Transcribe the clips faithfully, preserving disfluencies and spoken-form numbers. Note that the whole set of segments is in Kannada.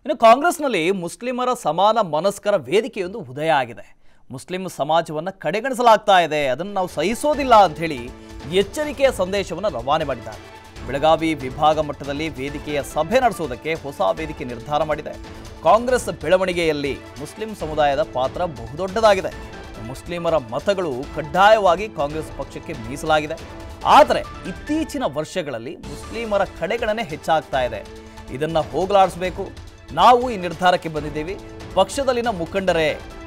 ಇನ್ನು ಕಾಂಗ್ರೆಸ್ನಲ್ಲಿ ಮುಸ್ಲಿಮರ ಸಮಾನ ಮನಸ್ಕರ ವೇದಿಕೆಯೊಂದು ಉದಯ ಆಗಿದೆ. ಮುಸ್ಲಿಂ ಸಮಾಜವನ್ನು ಕಡೆಗಣಿಸಲಾಗ್ತಾ ಇದೆ, ಅದನ್ನು ನಾವು ಸಹಿಸೋದಿಲ್ಲ ಅಂತ ಹೇಳಿ ಎಚ್ಚರಿಕೆಯ ಸಂದೇಶವನ್ನು ರವಾನೆ ಮಾಡಿದ್ದಾರೆ. ಬೆಳಗಾವಿ ವಿಭಾಗ ಮಟ್ಟದಲ್ಲಿ ವೇದಿಕೆಯ ಸಭೆ ನಡೆಸುವುದಕ್ಕೆ ಹೊಸ ವೇದಿಕೆ ನಿರ್ಧಾರ ಮಾಡಿದೆ. ಕಾಂಗ್ರೆಸ್ ಬೆಳವಣಿಗೆಯಲ್ಲಿ ಮುಸ್ಲಿಂ ಸಮುದಾಯದ ಪಾತ್ರ ಬಹುದೊಡ್ಡದಾಗಿದೆ. ಮುಸ್ಲಿಮರ ಮತಗಳು ಕಡ್ಡಾಯವಾಗಿ ಕಾಂಗ್ರೆಸ್ ಪಕ್ಷಕ್ಕೆ ಮೀಸಲಾಗಿದೆ. ಆದರೆ ಇತ್ತೀಚಿನ ವರ್ಷಗಳಲ್ಲಿ ಮುಸ್ಲಿಮರ ಕಡೆಗಣನೆ ಹೆಚ್ಚಾಗ್ತಾ ಇದೆ. ಇದನ್ನು ಹೋಗಲಾಡಿಸಬೇಕು. ನಾವು ಈ ನಿರ್ಧಾರಕ್ಕೆ ಬಂದಿದ್ದೀವಿ. ಪಕ್ಷದಲ್ಲಿನ ಮುಖಂಡರೇ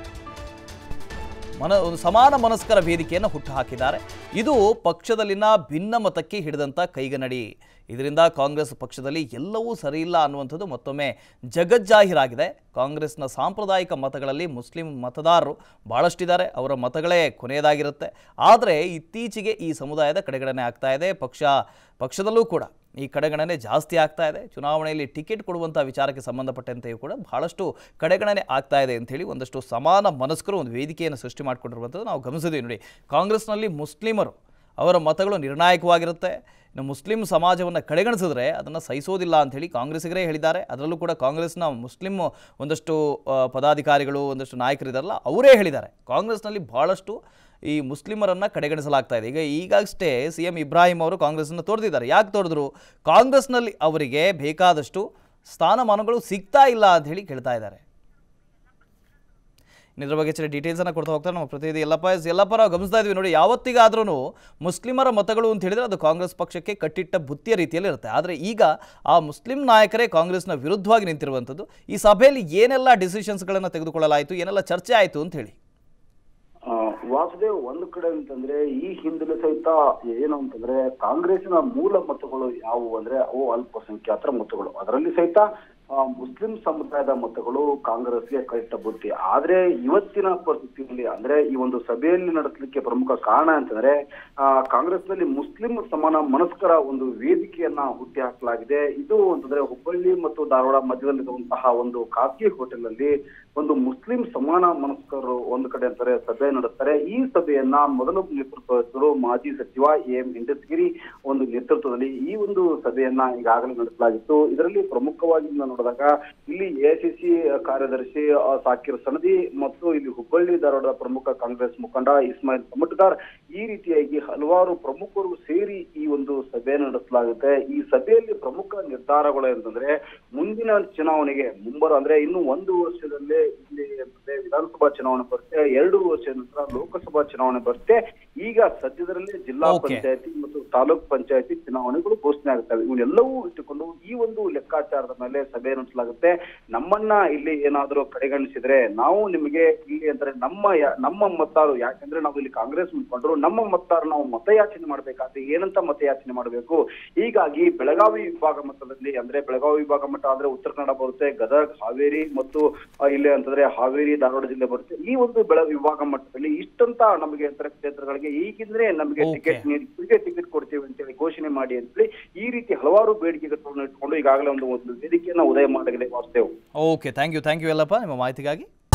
ಮನ ಒಂದು ಸಮಾನ ಮನಸ್ಕರ ವೇದಿಕೆಯನ್ನು ಹುಟ್ಟುಹಾಕಿದ್ದಾರೆ. ಇದು ಪಕ್ಷದಲ್ಲಿನ ಭಿನ್ನಮತಕ್ಕೆ ಹಿಡಿದಂಥ ಕೈಗನ್ನಡಿ. ಇದರಿಂದ ಕಾಂಗ್ರೆಸ್ ಪಕ್ಷದಲ್ಲಿ ಎಲ್ಲವೂ ಸರಿಯಿಲ್ಲ ಅನ್ನುವಂಥದ್ದು ಮತ್ತೊಮ್ಮೆ ಜಗಜ್ಜಾಹೀರಾಗಿದೆ. ಕಾಂಗ್ರೆಸ್ನ ಸಾಂಪ್ರದಾಯಿಕ ಮತಗಳಲ್ಲಿ ಮುಸ್ಲಿಂ ಮತದಾರರು ಭಾಳಷ್ಟಿದ್ದಾರೆ. ಅವರ ಮತಗಳೇ ಕೊನೆಯದಾಗಿರುತ್ತೆ. ಆದರೆ ಇತ್ತೀಚೆಗೆ ಈ ಸಮುದಾಯದ ಕಡೆಗಣನೆ ಆಗ್ತಾ ಇದೆ. ಪಕ್ಷ ಪಕ್ಷದಲ್ಲೂ ಕೂಡ ಈ ಕಡೆಗಣನೆ ಜಾಸ್ತಿ ಆಗ್ತಾ ಇದೆ. ಚುನಾವಣೆಯಲ್ಲಿ ಟಿಕೆಟ್ ಕೊಡುವಂಥ ವಿಚಾರಕ್ಕೆ ಸಂಬಂಧಪಟ್ಟಂತೆಯೂ ಕೂಡ ಬಹಳಷ್ಟು ಕಡೆಗಣನೆ ಆಗ್ತಾ ಇದೆ ಅಂಥೇಳಿ ಒಂದಷ್ಟು ಸಮಾನ ಮನಸ್ಕರು ಒಂದು ವೇದಿಕೆಯನ್ನು ಸೃಷ್ಟಿ ಮಾಡಿಕೊಂಡಿರುವಂಥದ್ದು ನಾವು ಗಮನಿಸಿದ್ದೀವಿ. ನೋಡಿ, ಕಾಂಗ್ರೆಸ್ನಲ್ಲಿ ಮುಸ್ಲಿಮರು ಅವರ ಮತಗಳು ನಿರ್ಣಾಯಕವಾಗಿರುತ್ತೆ. ಇನ್ನು ಮುಸ್ಲಿಂ ಸಮಾಜವನ್ನು ಕಡೆಗಣಿಸಿದ್ರೆ ಅದನ್ನು ಸಹಿಸೋದಿಲ್ಲ ಅಂಥೇಳಿ ಕಾಂಗ್ರೆಸ್ಸಿಗರೇ ಹೇಳಿದ್ದಾರೆ. ಅದರಲ್ಲೂ ಕೂಡ ಕಾಂಗ್ರೆಸ್ನ ಮುಸ್ಲಿಂ ಒಂದಷ್ಟು ಪದಾಧಿಕಾರಿಗಳು, ಒಂದಷ್ಟು ನಾಯಕರಿದಾರಲ್ಲ, ಅವರೇ ಹೇಳಿದ್ದಾರೆ ಕಾಂಗ್ರೆಸ್ನಲ್ಲಿ ಭಾಳಷ್ಟು ಈ ಮುಸ್ಲಿಮರನ್ನು ಕಡೆಗಣಿಸಲಾಗ್ತಾ ಇದೆ. ಈಗ ಈಗಷ್ಟೇ ಸಿ ಎಂ ಇಬ್ರಾಹಿಂ ಅವರು ಕಾಂಗ್ರೆಸ್ಸನ್ನು ತೋರಿಸಿದ್ದಾರೆ. ಯಾಕೆ ತೋರಿದ್ರು? ಕಾಂಗ್ರೆಸ್ನಲ್ಲಿ ಅವರಿಗೆ ಬೇಕಾದಷ್ಟು ಸ್ಥಾನಮಾನಗಳು ಸಿಗ್ತಾ ಇಲ್ಲ ಅಂತ ಹೇಳಿ ಕೇಳ್ತಾ ಇದ್ದಾರೆ. ಇದರ ಬಗ್ಗೆ ಹೆಚ್ಚಿನ ಡೀಟೇಲ್ಸನ್ನು ಕೊಡ್ತಾ ಹೋಗ್ತಾರೆ ನಮ್ಮ ಪ್ರತಿನಿಧಿ ಯಲ್ಲಪ್ಪ. ಎಸ್ ಯಲ್ಲಪ್ಪ, ನಾವು ಗಮನಿಸ್ತಾ ಇದ್ವಿ ನೋಡಿ, ಯಾವತ್ತಿಗಾದ್ರೂ ಮುಸ್ಲಿಮರ ಮತಗಳು ಅಂತ ಹೇಳಿದರೆ ಅದು ಕಾಂಗ್ರೆಸ್ ಪಕ್ಷಕ್ಕೆ ಕಟ್ಟಿಟ್ಟ ಬುತ್ತಿಯ ರೀತಿಯಲ್ಲಿ ಇರುತ್ತೆ. ಆದರೆ ಈಗ ಆ ಮುಸ್ಲಿಂ ನಾಯಕರೇ ಕಾಂಗ್ರೆಸ್ನ ವಿರುದ್ಧವಾಗಿ ನಿಂತಿರುವಂಥದ್ದು. ಈ ಸಭೆಯಲ್ಲಿ ಏನೆಲ್ಲ ಡಿಸಿಷನ್ಸ್ಗಳನ್ನು ತೆಗೆದುಕೊಳ್ಳಲಾಯಿತು, ಏನೆಲ್ಲ ಚರ್ಚೆ ಆಯಿತು ಅಂತ ಹೇಳಿ? ವಾಸುದೇವ್, ಒಂದು ಕಡೆ ಅಂತಂದ್ರೆ ಈ ಹಿಂದೆ ಸಹಿತ ಏನು ಅಂತಂದ್ರೆ ಕಾಂಗ್ರೆಸ್ಸಿನ ಮೂಲ ಮತಗಳು ಯಾವುವು ಅಂದ್ರೆ ಅವು ಅಲ್ಪಸಂಖ್ಯಾತರ ಮತಗಳು. ಅದರಲ್ಲಿ ಸಹಿತ ಮುಸ್ಲಿಂ ಸಮುದಾಯದ ಮತಗಳು ಕಾಂಗ್ರೆಸ್ಗೆ ಕೈಟ್ಟ ಬುತ್ತಿ. ಆದ್ರೆ ಇವತ್ತಿನ ಪರಿಸ್ಥಿತಿಯಲ್ಲಿ ಅಂದ್ರೆ ಈ ಒಂದು ಸಭೆಯಲ್ಲಿ ನಡೆಸಲಿಕ್ಕೆ ಪ್ರಮುಖ ಕಾರಣ ಅಂತಂದ್ರೆ ಆ ಕಾಂಗ್ರೆಸ್ನಲ್ಲಿ ಮುಸ್ಲಿಂ ಸಮಾನ ಮನಸ್ಕರ ಒಂದು ವೇದಿಕೆಯನ್ನ ಹುಟ್ಟಿ ಹಾಕಲಾಗಿದೆ. ಇದು ಅಂತಂದ್ರೆ ಹುಬ್ಬಳ್ಳಿ ಮತ್ತು ಧಾರವಾಡ ಮಧ್ಯದಲ್ಲಿರುವಂತಹ ಒಂದು ಖಾಸಗಿ ಹೋಟೆಲ್ ಅಲ್ಲಿ ಒಂದು ಮುಸ್ಲಿಂ ಸಮಾನ ಮನಸ್ಕರು ಒಂದು ಕಡೆ ಅಂತಾರೆ ಸಭೆ ನಡೆಸ್ತಾರೆ. ಈ ಸಭೆಯನ್ನ ಮೊದಲು ನೇತೃತ್ವ ವಹಿಸಿದರು ಮಾಜಿ ಸಚಿವ ಎ ಎಂ ಇಂಡಸ್ಗಿರಿ ಒಂದು ನೇತೃತ್ವದಲ್ಲಿ ಈ ಒಂದು ಸಭೆಯನ್ನ ಈಗಾಗಲೇ ನಡೆಸಲಾಗಿತ್ತು. ಇದರಲ್ಲಿ ಪ್ರಮುಖವಾಗಿ ನೋಡಿದಾಗ ಇಲ್ಲಿ ಎಐಸಿಸಿ ಕಾರ್ಯದರ್ಶಿ ಸಾಕಿರ್ ಸನದಿ ಮತ್ತು ಇಲ್ಲಿ ಹುಬ್ಬಳ್ಳಿ ಧಾರವಾಡದ ಪ್ರಮುಖ ಕಾಂಗ್ರೆಸ್ ಮುಖಂಡ ಇಸ್ಮಾಯಿಲ್ ತಮಟ್ಕರ್ ಈ ರೀತಿಯಾಗಿ ಹಲವಾರು ಪ್ರಮುಖರು ಸೇರಿ ಈ ಒಂದು ಸಭೆಯನ್ನು ನಡೆಸಲಾಗುತ್ತೆ. ಈ ಸಭೆಯಲ್ಲಿ ಪ್ರಮುಖ ನಿರ್ಧಾರಗಳು ಅಂತಂದ್ರೆ ಮುಂದಿನ ಚುನಾವಣೆಗೆ ಮುಂಬರ ಅಂದ್ರೆ ಇನ್ನು ಒಂದು ವರ್ಷದಲ್ಲೇ ಇಲ್ಲಿ ವಿಧಾನಸಭಾ ಚುನಾವಣೆ ಬರುತ್ತೆ, ಎರಡು ವರ್ಷದ ನಂತರ ಲೋಕಸಭಾ ಚುನಾವಣೆ ಬರುತ್ತೆ. ಈಗ ಸದ್ಯದಲ್ಲೇ ಜಿಲ್ಲಾ ಪಂಚಾಯತಿ ಮತ್ತು ತಾಲೂಕ್ ಪಂಚಾಯತಿ ಚುನಾವಣೆಗಳು ಘೋಷಣೆ ಆಗುತ್ತವೆ. ಇವನ್ನೆಲ್ಲವೂ ಇಟ್ಟುಕೊಂಡು ಈ ಒಂದು ಲೆಕ್ಕಾಚಾರದ ಮೇಲೆ ಸಭೆ ನಡೆಸಲಾಗುತ್ತೆ. ನಮ್ಮನ್ನ ಇಲ್ಲಿ ಏನಾದರೂ ಕಡೆಗಣಿಸಿದ್ರೆ ನಾವು ನಿಮಗೆ ಇಲ್ಲಿ ಅಂದ್ರೆ ನಮ್ಮ ನಮ್ಮ ಮತದಾರರು, ಯಾಕಂದ್ರೆ ನಾವು ಇಲ್ಲಿ ಕಾಂಗ್ರೆಸ್ ಮುಖಂಡರು, ನಮ್ಮ ಮತದಾರರು ನಾವು ಮತಯಾಚನೆ ಮಾಡ್ಬೇಕಾದ್ರೆ ಏನಂತ ಮತಯಾಚನೆ ಮಾಡಬೇಕು. ಹೀಗಾಗಿ ಬೆಳಗಾವಿ ವಿಭಾಗ ಮಟ್ಟದಲ್ಲಿ ಅಂದ್ರೆ ಬೆಳಗಾವಿ ವಿಭಾಗ ಮಟ್ಟ ಅಂದ್ರೆ ಉತ್ತರ ಕನ್ನಡ ಬರುತ್ತೆ, ಗದಗ, ಹಾವೇರಿ ಮತ್ತು ಇಲ್ಲಿ ಅಂತಂದ್ರೆ ಹಾವೇರಿ ಧಾರವಾಡ ಜಿಲ್ಲೆ ಬರುತ್ತೆ. ಈ ಒಂದು ಬೆಳ ವಿಭಾಗ ಮಟ್ಟದಲ್ಲಿ ಇಷ್ಟಂತ ನಮಗೆ ಅಂತರ ಕ್ಷೇತ್ರಗಳಿಗೆ ಈಗಿಂದ್ರೆ ನಮಗೆ ಟಿಕೆಟ್ ನೀಡಿ ಟಿಕೆಟ್ ಕೊಡ್ತೀವಿ ಅಂತೇಳಿ ಘೋಷಣೆ ಮಾಡಿ ಅಂತೇಳಿ ಈ ರೀತಿ ಹಲವಾರು ಬೇಡಿಕೆಗಳನ್ನು ಇಟ್ಕೊಂಡು ಈಗಾಗಲೇ ಒಂದು ಒಂದು ವೇದಿಕೆಯನ್ನ ಉದಯ ಮಾಡಲಾಗಿದೆ. ವಾಸ್ತವ. Okay, thank you thank you Yallappa ನಿಮ್ಮ ಮಾಹಿತಿಗಾಗಿ.